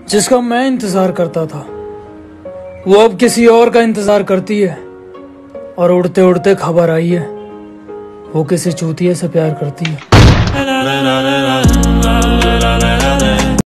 जिसका मैं इंतजार करता था वो अब किसी और का इंतजार करती है। और उड़ते उड़ते खबर आई है वो किसी चूतिए से प्यार करती है।